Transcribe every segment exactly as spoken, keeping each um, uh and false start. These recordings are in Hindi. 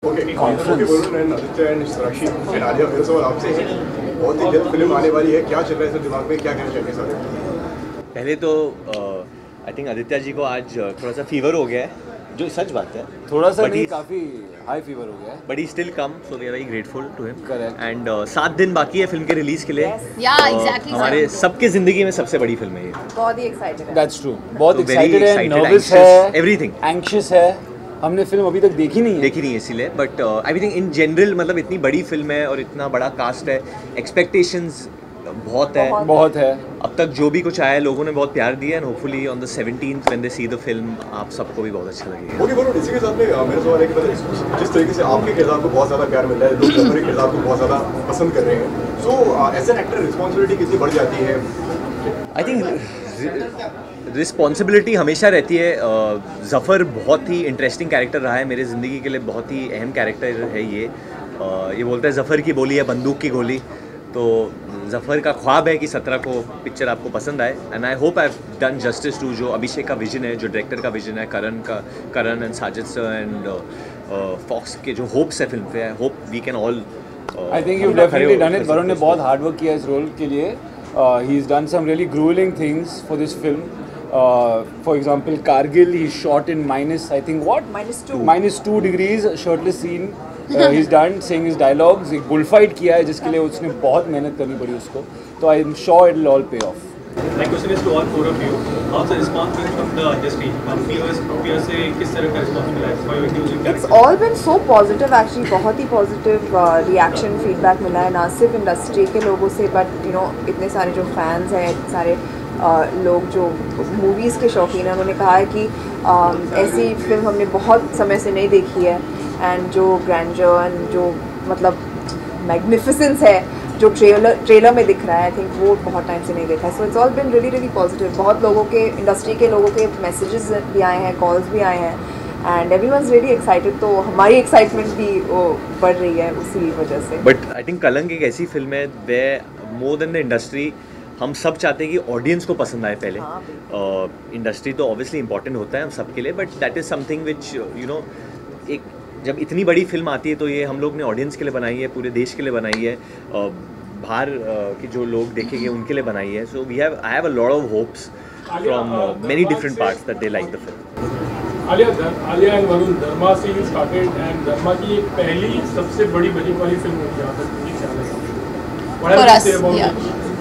Conference Aditya and Sakshi and Alia, मेरा सवाल आपसे है, बहुत ही जल्द फिल्म आने वाली है, क्या चल रहा है सर दिमाग में, क्या कहना चाहेंगे सर? पहले तो आई थिंक आदित्य जी को आज थोड़ा सा फीवर हो गया है, जो सच बात है, थोड़ा सा नहीं, काफ़ी हाई फीवर हो गया है, but he still come, so we are very grateful to him. Correct. And सात दिन बाकी है फिल्म के रिलीज के लिए। या एग्जैक्टली हमारे सबके जिंदगी में सबसे बड़ी फिल्म है ये। बहुत ही एक्साइटेड है। दैट्स ट्रू, बहुत So very एक्साइटेड है, excited, नर्वस anxious, है, everything. एंग्शियस है। हमने फिल्म अभी तक देखी नहीं है देखी नहीं है इसीलिए, but I think in general मतलब इतनी बड़ी फिल्म है और इतना बड़ा कास्ट है, एक्सपेक्टेशंस बहुत है बहुत है। अब तक जो भी कुछ आया है लोगों ने बहुत प्यार दिया, and hopefully on the seventeenth when they see the film आप सबको भी बहुत अच्छा लगेगा। ओके बोलो, इसी के साथ में मेरा सवाल है कि मतलब जिस तरीके से आपके किरदार को बहुत ज़्यादा प्यार मिल रहा है, लोग अपने किरदार को बहुत ज़्यादा पसंद कर रहे हैं, so as an actor responsibility कितनी बढ़ जाती है? आई थिंक रिस्पॉन्सिबिलिटी हमेशा रहती है। ज़फ़र बहुत ही इंटरेस्टिंग कैरेक्टर रहा है मेरे ज़िंदगी के लिए, बहुत ही अहम कैरेक्टर है ये। ये बोलता है ज़फ़र की बोली है बंदूक की गोली, तो ज़फ़र का ख्वाब है कि सत्रह को पिक्चर आपको पसंद आए, and I hope I have done justice to जो अभिषेक का विजन है, जो डायरेक्टर का विजन है, करण का Karan and Sajid sir and Fox के जो होप्स है फिल्म पे, I hope we can all I think you definitely done it. Varun ने बहुत हार्ड वर्क किया इस रोल के लिए। He is done some really gruelling things for this film. For example Kargil he shot in minus I think what minus two minus two degrees shirtless scene he is done saying his dialogues. एक बुल फाइट किया है जिसके लिए उसने बहुत मेहनत करनी पड़ी उसको, तो I am sure it will all pay off. My question is to all four of you. How's the response been from the industry? हम viewers viewers से किस तरह का response मिला है for your individual character? It's all been so positive actually, बहुत ही positive uh, reaction feedback मिला है, ना सिर्फ इंडस्ट्री के लोगों से, but you know इतने सारे जो फैंस हैं, इतने सारे uh, लोग जो मूवीज़ के शौकीन हैं, उन्होंने कहा है कि uh, ऐसी फिल्म हमने बहुत समय से नहीं देखी है, एंड जो ग्रैंडर एंड जो मतलब मैग्निफिसेंस है जो ट्रेलर ट्रेलर में दिख रहा है, आई थिंक वो बहुत टाइम से नहीं देखा है। So it's all been really really positive. बहुत लोगों के, इंडस्ट्री के लोगों के मैसेजेस भी आए हैं, कॉल्स भी आए हैं, and everyone is really excited, तो हमारी एक्साइटमेंट भी वो बढ़ रही है उसी वजह से। बट आई थिंक कलंक एक ऐसी फिल्म है way more than the industry हम सब चाहते हैं कि ऑडियंस को पसंद आए पहले। इंडस्ट्री uh, तो ऑब्वियसली इंपॉर्टेंट होता है हम सब के लिए, but that is something which you know, एक जब इतनी बड़ी फिल्म आती है तो ये हम लोग ने ऑडियंस के लिए बनाई है, पूरे देश के लिए बनाई है, बाहर की जो लोग देखेंगे उनके लिए बनाई है। So we have I have a lot of hopes from many different parts that they like the film. Alia Alia and Varun, Dharma से यू स्टार्टेड एंड धर्मा की एक पहली सबसे बड़ी बजट वाली फिल्म होगी यहाँ तक मुझे ख्याल है। For us, yeah.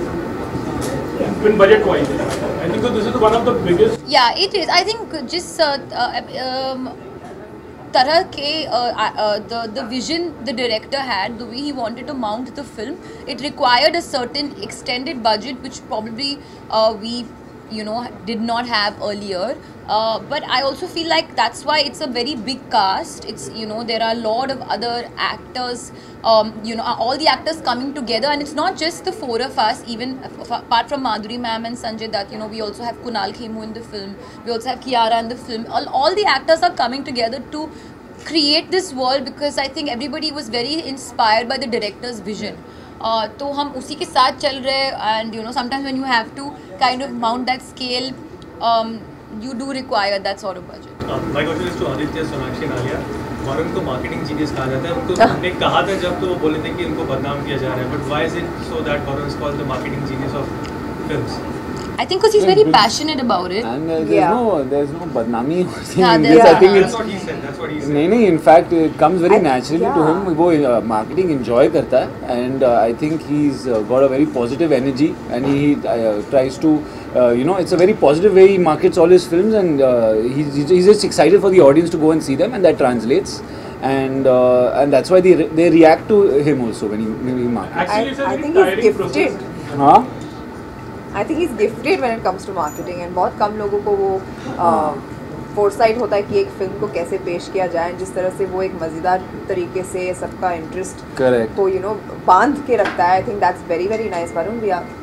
In budget wise, I think so this is one of the biggest. Yeah, it is. I think just uh, uh, um, तरह के the the vision the director had, the way he wanted to mount the film, it required a certain extended budget which probably uh, we you know did not have earlier, uh, but I also feel like that's why it's a very big cast. It's you know there are a lot of other actors, um, you know all the actors coming together, and it's not just the four of us. Even apart from Madhuri ma'am and Sanjay Dutt, you know we also have Kunal Khemu in the film, we also have Kiara in the film. All, all the actors are coming together to create this world because I think everybody was very inspired by the director's vision. Uh, तो हम उसी के साथ चल रहे हैं, and you know sometimes when you have to kind of mount that scale, um, you do require that sort of budget. Uh, my question is to Aditya, Sonakshi and Alia. Varun को मार्केटिंग जीनियस कहा जाता है, उनको हमने कहा था जब तो वो बोले थे कि उनको बदनाम किया जा रहा है, but why is it so that Varun is called the marketing genius of films? I think because he's very passionate about it. And uh, there's Yeah. no there's no badnami or Yeah, thing. there's- This, I think That's it's what he said. That's what he said. नहीं नहीं in fact it comes very I- naturally to yeah. him. वो uh, marketing enjoy करता है, and uh, I think he's uh, got a very positive energy, and he uh, tries to uh, you know it's a very positive way he markets all his films, and uh, he's he's just excited for the audience to go and see them, and that translates. And uh, and that's why they re- they react to him also when he when he markets. Actually, it's a I very think he's tiring gifted. process. हाँ I think is gifted when it comes to marketing, and बहुत कम लोगों को वो फोरसाइट होता है कि एक फिल्म को कैसे पेश किया जाए, जिस तरह से वो एक मज़ेदार तरीके से सबका इंटरेस्ट Correct. को यू नो बांध के रखता है। I think that's very very nice Varun, we are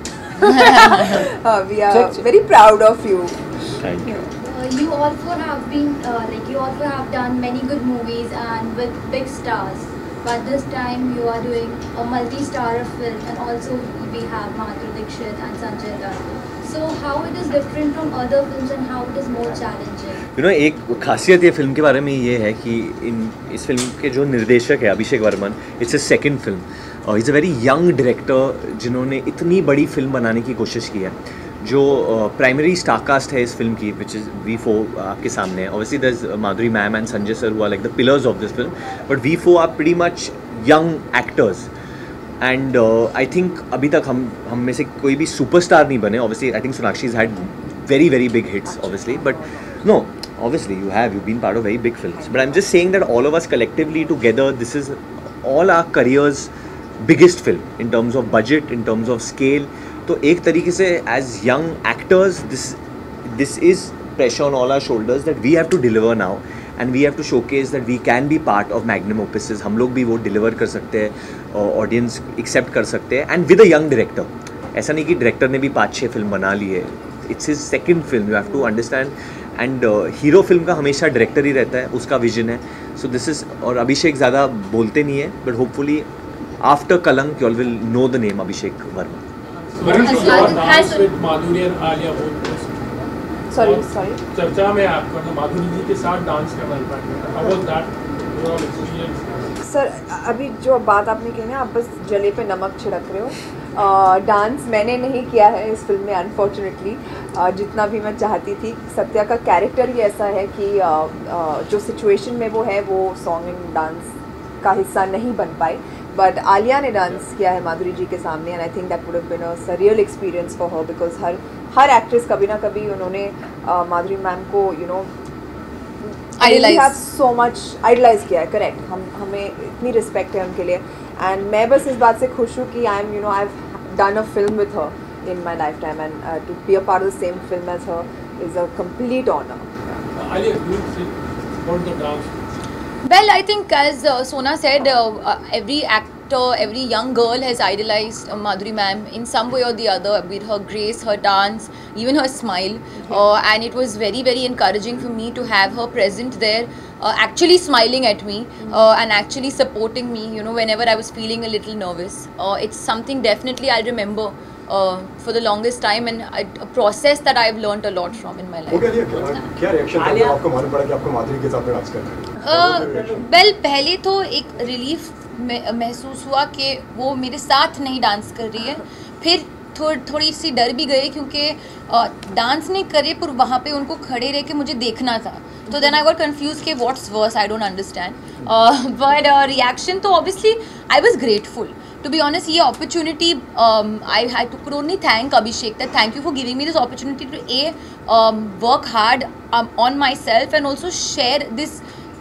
sorry we are very proud of you. Thank you. Uh, you also have been uh, like you also have done many good movies and with big stars, but this time you are doing a multi-star film, and also we have Madhuri Dixit and Sanjay Dutt. So how it is different from other films and how it is more challenging? You know एक खासियत ये फिल्म के बारे में ये है कि इन इस फिल्म के जो निर्देशक है Abhishek Varman, it's a second film, is a very young director जिन्होंने इतनी बड़ी फिल्म बनाने की कोशिश की है. जो प्राइमरी स्टार कास्ट है इस फिल्म की, विच इज़ वी फोर आपके सामने है. Obviously there is Madhuri ma'am and Sanjay sir who are like the pillars of this film, but we four are pretty much young actors. And I think अभी तक हम हम में से कोई भी सुपरस्टार नहीं बने. Obviously I think Sonakshi has had very very big hits obviously, but no, obviously you have you've been part of very big films, but I'm just saying that all of us collectively together, this is all our careers biggest film in terms of budget, in terms of scale. तो एक तरीके से as young actors, this this is pressure on all our shoulders that we have to deliver now, and we have to showcase that we can be part of magnum opuses. हम लोग भी वो deliver कर सकते हैं, audience accept कर सकते हैं, and with a young director. ऐसा नहीं कि director ने भी पाँच छः फिल्म बना ली है. It's his second film, you have to understand. And hero film का हमेशा डायरेक्टर ही रहता है, उसका विजन है. सो दिस इज़, और अभिषेक ज़्यादा बोलते नहीं है, but hopefully after Kalank you all will know the name Abhishek Varma. Sorry sorry चर्चा में आपका माधुरी जी के साथ डांस करना, how was that experience? Sir अभी जो बात आपने की ना, आप बस जले पे नमक छिड़क रहे हो. डांस uh, मैंने नहीं किया है इस फिल्म में अनफॉर्चुनेटली, uh, जितना भी मैं चाहती थी. सत्या का कैरेक्टर ही ऐसा है कि uh, uh, जो सिचुएशन में वो है वो सॉन्ग एंड डांस का हिस्सा नहीं बन पाए. बट आलिया ने डांस किया है माधुरी जी के सामने, and I think that would have been a surreal experience for her, because हर हर एक्ट्रेस कभी ना कभी उन्होंने uh, माधुरी मैम को you know idolize so much idolize किया है. करेक्ट, हम हमें इतनी रिस्पेक्ट है उनके लिए. एंड मैं बस इस बात से खुश हूँ कि I am you know I have done a film with her in my lifetime, and to be a part of the same film as her is a complete honour. Well, I think as uh, Sona said, uh, uh, every actor, every young girl has idolized uh, Madhuri ma'am in some way or the other, with her grace, her dance, even her smile. Uh, and it was very, very encouraging for me to have her present there, uh, actually smiling at me uh, and actually supporting me, you know, whenever I was feeling a little nervous. Uh, it's something definitely I'll remember Uh, for the longest time, and I, a process that I've learnt a lot from in my life. Okay, क्या reaction था जब आपको मालूम पड़ा कि आपको माधुरी के साथ डांस करना है? वेल पहले तो एक रिलीफ महसूस हुआ कि वो मेरे साथ नहीं डांस कर रही है. फिर थोड़ थोड़ी सी डर भी गई क्योंकि डांस नहीं करे पर वहाँ पे उनको खड़े रह के मुझे देखना था. तो देन आई गॉट कन्फ्यूज कि what's worse, I don't understand. But reaction तो obviously I was grateful. To be honest, ये opportunity, um, I had to could only thank Abhishek, that thank you for giving me this opportunity to a um, work hard um, on myself and also share this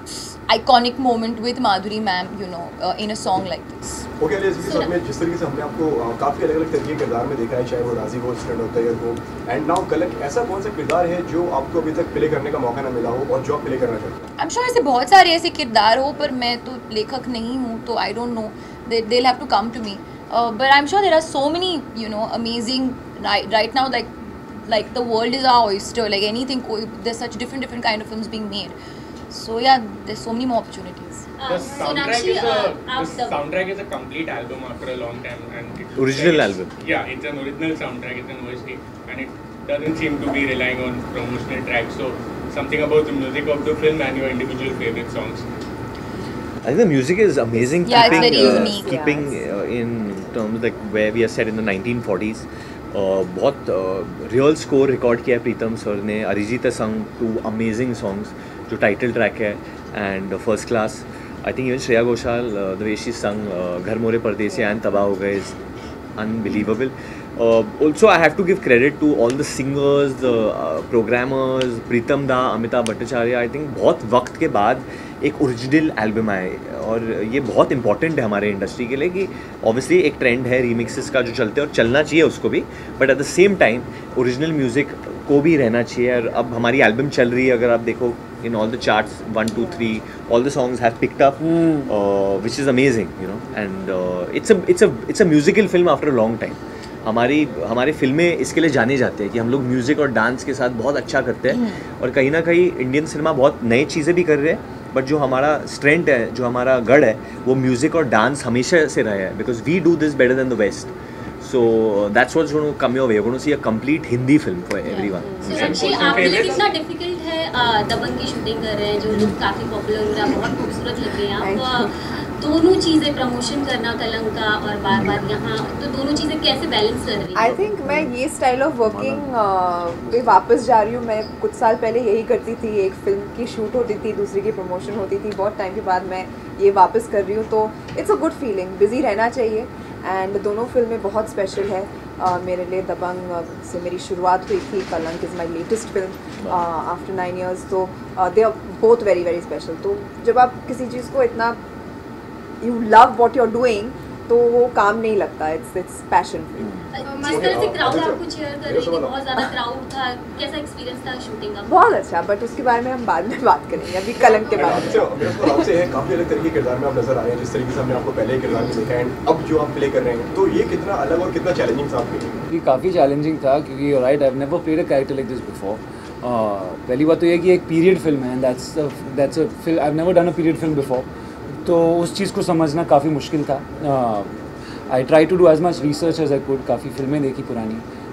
iconic moment with Madhuri ma'am, you know, uh, in a song like this. Okay, Alia ji के साथ में जिस तरीके से हमने आपको काफ़ी अलग-अलग तरीके के किरदार में देखा है, चाहे वो राजी हो, स्टैंड हो, तैयर हो, एंड नाउ कलंक, ऐसा कौन सा किरदार है जो आपको अभी तक प्ले करने का मौका ना मिला हो और जो आप प्ले करना चाहते हैं? I'm sure ऐसे बहुत सारे ऐसे किरदार हो, पर मैं तो लेखक नहीं हूँ, तो I don't know. They, they'll have to come to me. Uh, but I'm sure there are so many, you know, amazing right, right now. Like, like the world is our oyster. Like anything, there's such different, different kind of films being made. So yeah, there's so many more opportunities. Uh, the soundtrack is a uh, the soundtrack is a complete album after a long time, and it original like album. Yeah, it's an original soundtrack. It's an O S T, and it doesn't seem to be relying on promotional tracks. So something about the music of the film and your individual favorite songs. I think the music is amazing. Yeah, keeping, it's very uh, unique. Keeping uh, in terms like where we are set in the nineteen forties. Uh, बहुत रियल स्कोर रिकॉर्ड किया है प्रीतम सर ने. Arijit sang two amazing songs, जो टाइटल ट्रैक है and first class. I think even Shreya Ghoshal the way she sang घर मोरे परदेसी एंड तबाह हो गए is unbelievable. Also I have to give credit to all the singers, the programmers, Pritam da, Amitabh Bhattacharya. I think बहुत वक्त के बाद एक ओरिजिनल एल्बम आए, और ये बहुत इंपॉर्टेंट है हमारे इंडस्ट्री के लिए कि ऑब्वियसली एक ट्रेंड है रीमिक्सेस का जो चलते हैं, और चलना चाहिए उसको भी, but at the same time original music को भी रहना चाहिए. और अब हमारी एल्बम चल रही है, अगर आप देखो in all the charts one two three all the songs have picked up, which is amazing, you know. And it's a it's a it's a musical film after a long time. हमारी हमारे फिल्में इसके लिए जाने जाते हैं कि हम लोग म्यूज़िक और डांस के साथ बहुत अच्छा करते हैं, और कहीं ना कहीं इंडियन सिनेमा बहुत नई चीज़ें भी कर रहे हैं, बट जो हमारा स्ट्रेंथ है, जो हमारा गढ़ है, वो म्यूज़िक और डांस हमेशा से रहा है, because we do this better than the West. So that's what's going to come your way. You're going to see a complete Hindi film for everyone. Sonakshi, आपके लिए कितना डिफिकल्ट है अ, दबंग की शूटिंग कर रहे हैं, जो लुक काफ़ी पॉपुलर हो रहा है, बहुत खूबसूरत लग रही हैं आप, दोनों चीज़ें प्रमोशन करना कलंक का और बार बार यहाँ, तो दोनों चीज़ें कैसे बैलेंस कर रही हैं? आई थिंक मैं ये स्टाइल ऑफ वर्किंग पे वापस जा रही हूँ. मैं कुछ साल पहले यही करती थी, एक फिल्म की शूट होती थी, दूसरी की प्रमोशन होती थी, बहुत टाइम के बाद मैं ये वापस कर रही हूँ, तो it's a good feeling. Busy रहना चाहिए एंड दोनों फिल्में बहुत स्पेशल है uh, मेरे लिए. दबंग uh, से मेरी शुरुआत हुई थी, Kalank is my latest film after nine years, तो they are both very very special. तो जब आप किसी चीज़ को इतना you love what you are doing तो वो काम नहीं लगता, इट्स इट्स पैशन. जिस तरह से क्राउड आपको चीयर कर रही थी, बहुत ज़्यादा क्राउड था, कैसा एक्सपीरियंस था शूटिंग का? बहुत अच्छा, बट उसके बारे में हम बाद में बात करेंगे, अभी कलंक के बारे में. मेरा सवाल आपसे है, काफ़ी अलग तरीके के किरदार में आप नजर आ रहे हैं, जिस तरीके से हमने आपको पहले किरदार में देखा है, अब जो आप प्ले कर रहे हैं, तो ये कितना अलग और कितना चैलेंजिंग था आपके लिए? ये काफ़ी चैलेंजिंग था, क्योंकि right, I have never played a character like this before. पहली बात तो ये कि एक पीरियड फिल्म है, and that's that's a film, I have never done a period film before, तो उस चीज़ को समझना काफ़ी मुश्किल था. I try to do as much research as I could. काफ़ी फिल्में देखी पुरानी,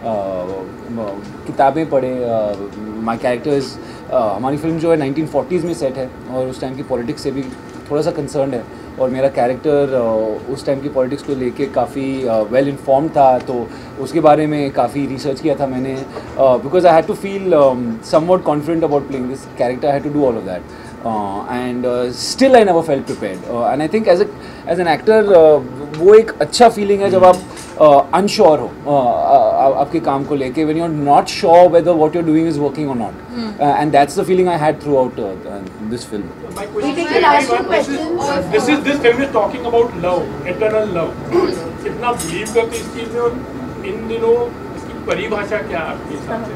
uh, किताबें पढ़े. माई कैरेक्टर्स, हमारी फिल्म जो है नाइनटीन फोर्टीज़ में सेट है और उस टाइम की पॉलिटिक्स से भी थोड़ा सा कंसर्न है, और मेरा कैरेक्टर uh, उस टाइम की पॉलिटिक्स को लेके काफ़ी वेल इन्फॉर्म था, तो उसके बारे में काफ़ी रिसर्च किया था मैंने, because I had to feel somewhat confident about playing this character. I had to do all of that. Uh, and uh, still I never felt prepared. Uh, and I think as a as an actor, uh, वो एक अच्छा feeling है जब आप uh, unsure हो uh, आपके काम को लेके, when you're not sure whether what you're doing is working or not. Mm. Uh, and that's the feeling I had throughout uh, uh, this film. My question is, last two questions. This is this film is talking about love, eternal love. कितना believe करते इस चीज में, और इन दिनों इसकी परिभाषा क्या है आपके हिसाब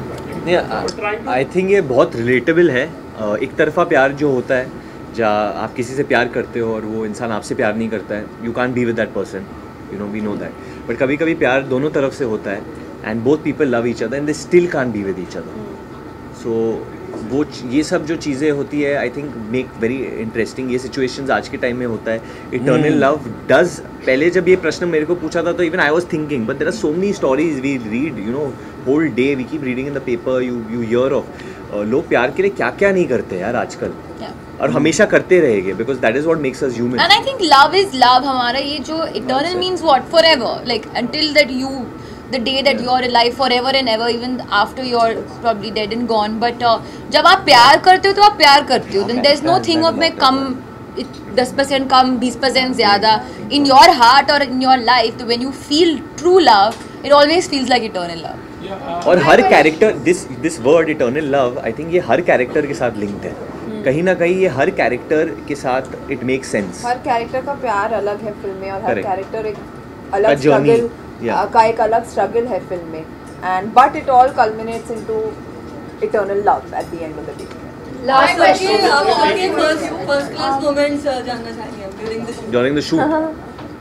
से? आई थिंक ये बहुत रिलेटेबल है. एक तरफा प्यार जो होता है, जहाँ आप किसी से प्यार करते हो और वो इंसान आपसे प्यार नहीं करता है, you can't be with that person, you know, we know that. But कभी कभी प्यार दोनों तरफ से होता है, and both people love each other and they still can't be with each other. So वो ये सब जो चीज़ें होती है, I think make very interesting. ये सिचुएशंस आज के टाइम में होता है. इटर्नल लव डज, पहले जब ये प्रश्न मेरे को पूछा था तो even I was thinking, but there are so many stories we read, you know, whole day we keep reading in the paper, you you hear of लोग प्यार के लिए क्या क्या नहीं करते यार आजकल, और हमेशा करते रहेंगे, because that is what makes us human. And I think love is love. हमारा ये जो eternal means what, forever, like until that you the day that you are alive, forever and ever, even after you are probably dead and gone. But uh, जब आप प्यार करते हो तो आप प्यार करते हो. Then there is no thing of मैं कम दस परसेंट कम, बीस परसेंट ज़्यादा. In your heart or in your life, तो when you feel true love, it always feels like eternal love. और हर character, this this word eternal love, I think ये हर कैरेक्टर के साथ लिंक्ड है. कहीं ना कहीं ये हर कैरेक्टर के साथ इट मेक सेंस. हर कैरेक्टर का प्यार अलग है फिल्म में, और हर कैरेक्टर एक A अलग journey, स्ट्रगल yeah. का एक अलग स्ट्रगल है फिल्म में, and but it all culminates into eternal love at the end of the day. Last question, आप आपके फर्स्ट फर्स्ट क्लास मोमेंट्स जानना चाहेंगे during the shoot. During the shoot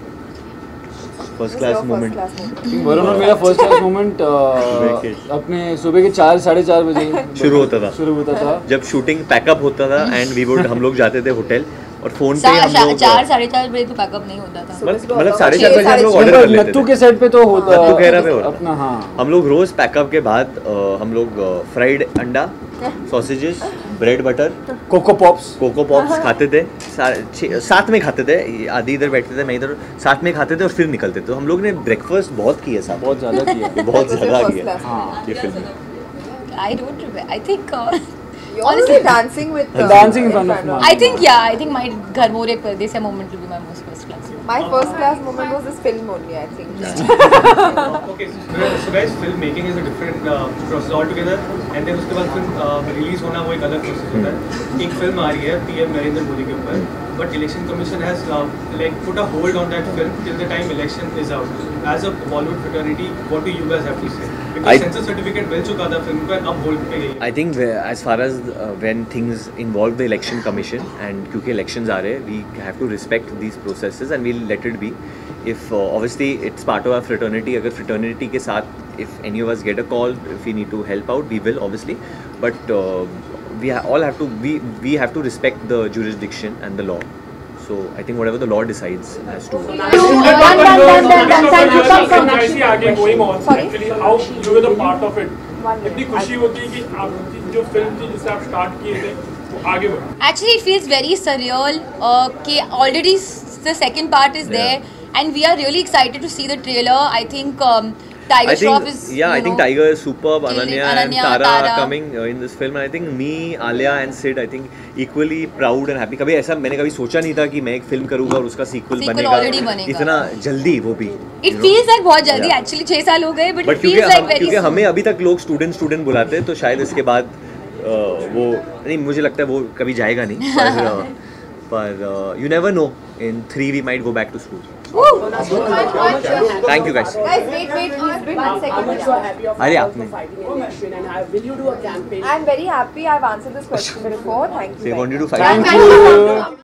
first class moment, Varun और मेरा फर्स्ट क्लास मोमेंट अपने सुबह के चार साढ़े चार बजे शुरू होता था शुरू होता था जब शूटिंग पैकअप होता था, एंड वी वुड हम लोग जाते थे होटल, और फोन पे हम लोग चार साढ़े चार बजे तो पैकअप नहीं होता था. मतलब साढ़े चार बजे हम लोग ऑर्डर कर लेते थे. नत्थू के सेट पे तो होता, नत्थू कहरा पे होता अपना. हाँ, हम लोग रोज पैकअप के बाद हम लोग फ्राइड अंडा, sausages, bread butter, Coco Pops Coco Pops खाते थे. साथ में खाते थे, आधी इधर बैठते थे, मैं इधर, साथ में खाते थे और फिर निकलते थे. हम लोग ने ब्रेकफास्ट बहुत किया साथ, बहुत ज़्यादा किया बहुत ज़्यादा किया. हाँ, ये film I don't remember. I think. Uh, Honestly, dancing with uh, dancing in front of mom. I think yeah. I think my Ghar More Ek Pardesiya moment will be my most first class. my first class moment was this film only, I think. Okay, so, so guys, film making is a different uh, process altogether, and then उसके बाद फिल्म रिलीज होना वो एक अलग प्रोसेस होता है. एक फिल्म आ रही है पीएम नरेंद्र मोदी के ऊपर, but election commission has uh, like put a hold on that film till the time election is out. As a Bollywood fraternity, what do you guys have to say? Because I, censor certificate मिल चुका था फिल्म पर, अब होल्ड पे गई है. I think as far as uh, when things involve the election commission, and क्योंकि elections आ रहे हैं, we have to respect these processes and we'll let it be. If uh, obviously it's part of our fraternity, अगर fraternity के साथ if any of us get a call, if we need to help out, we will obviously. But uh, we ha all have to we we have to respect the jurisdiction and the law. So I think whatever the Lord decides has to. आगे going on, actually how you were the part of it. कितनी खुशी होती है कि आपकी जो फिल्म थी जिसे आप स्टार्ट किए थे वो आगे बढ़ा. Actually, it feels very surreal. Uh, कि already the second part is there, and we are really excited to see the trailer. I think. Um, Tiger I think, Shroff is, yeah, I know, think Tiger is superb. Ananya, Ananya and Tara, Tara. are coming uh, in this film, and I think me, Alia and Sid, I think equally proud and happy. कभी ऐसा मैंने कभी सोचा नहीं था कि मैं एक फिल्म करूँगा और उसका सीक्वल बनेगा, बनेगा इतना जल्दी वो भी. It feels like बहुत जल्दी. Actually छह साल हो गए, but it feels like very. क्योंकि हमें अभी तक लोग स्टूडेंट स्टूडेंट बुलाते हैं, तो शायद इसके बाद वो नहीं, मुझे लगता है वो कभी जाएगा नहीं. पर पर you never know. In three we might go back to school. Thank you guys. Guys, wait, wait, please, wait one second. अरे आपने. I'm very happy. I've answered this question before. Thank you. They want you to fight. Thank you.